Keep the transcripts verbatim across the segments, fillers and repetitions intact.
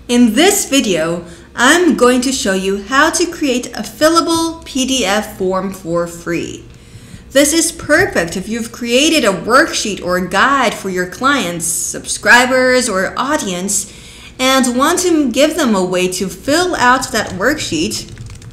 In this video, I'm going to show you how to create a fillable P D F form for free. This is perfect if you've created a worksheet or a guide for your clients, subscribers, or audience and want to give them a way to fill out that worksheet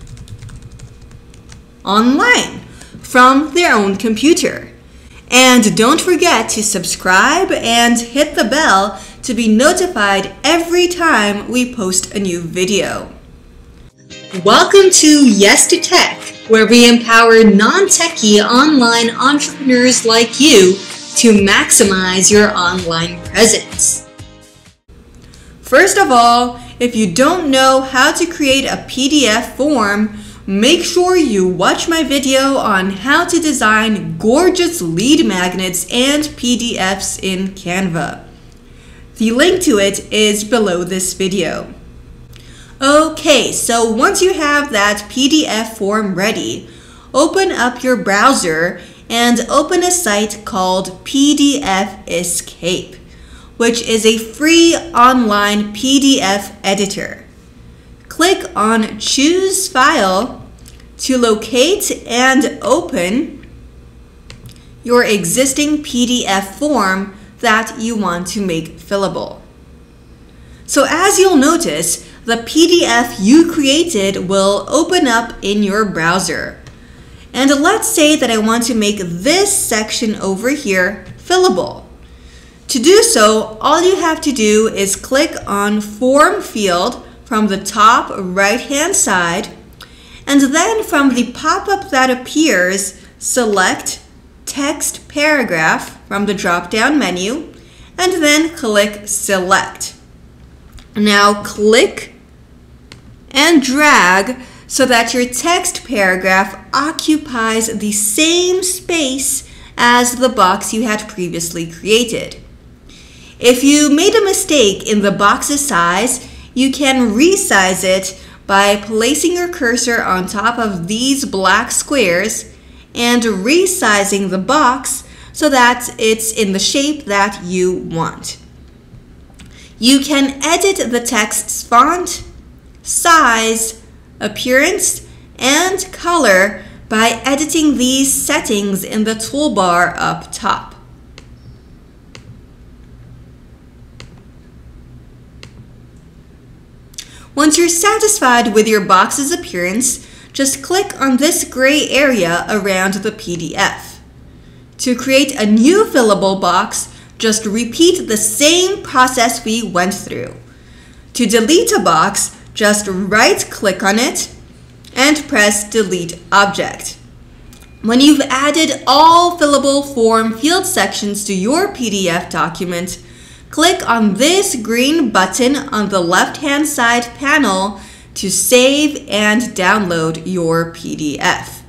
online from their own computer. And don't forget to subscribe and hit the bell to be notified every time we post a new video. Welcome to Yes to Tech, where we empower non-techie online entrepreneurs like you to maximize your online presence. First of all, if you don't know how to create a P D F form, make sure you watch my video on how to design gorgeous lead magnets and P D Fs in Canva. The link to it is below this video. Okay, so once you have that P D F form ready, open up your browser and open a site called PDFescape, which is a free online P D F editor. Click on Choose File to locate and open your existing P D F form that you want to make fillable. So as you'll notice, the P D F you created will open up in your browser. And let's say that I want to make this section over here fillable. To do so, all you have to do is click on Form field from the top right-hand side, and then from the pop-up that appears, select Text Paragraph from the drop-down menu, and then click Select. Now click and drag so that your text paragraph occupies the same space as the box you had previously created. If you made a mistake in the box's size, you can resize it by placing your cursor on top of these black squares and resizing the box so that it's in the shape that you want. You can edit the text's font, size, appearance, and color by editing these settings in the toolbar up top. Once you're satisfied with your box's appearance, just click on this gray area around the P D F. To create a new fillable box, just repeat the same process we went through. To delete a box, just right-click on it and press Delete Object. When you've added all fillable form field sections to your P D F document, click on this green button on the left-hand side panel to save and download your P D F.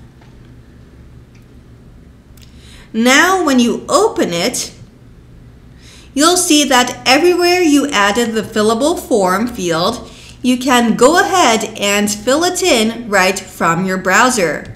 Now, when you open it, you'll see that everywhere you added the fillable form field, you can go ahead and fill it in right from your browser.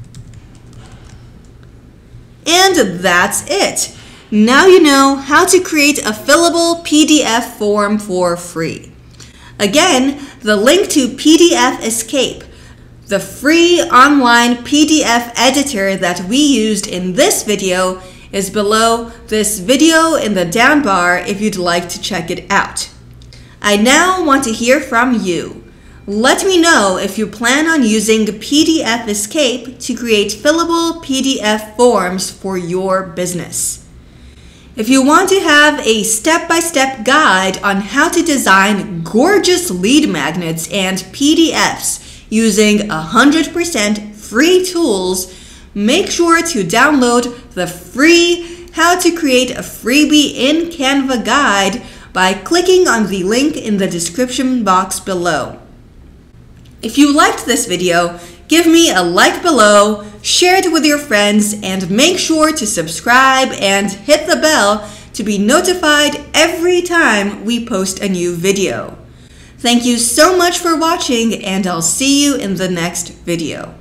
And that's it. Now you know how to create a fillable P D F form for free. Again, the link to PDFescape, the free online P D F editor that we used in this video, is below this video in the down bar if you'd like to check it out. I now want to hear from you. Let me know if you plan on using PDFescape to create fillable P D F forms for your business. If you want to have a step-by-step guide on how to design gorgeous lead magnets and P D Fs using one hundred percent free tools, make sure to download the free How to Create a Freebie in Canva guide by clicking on the link in the description box below. If you liked this video, give me a like below, share it with your friends, and make sure to subscribe and hit the bell to be notified every time we post a new video. Thank you so much for watching, and I'll see you in the next video.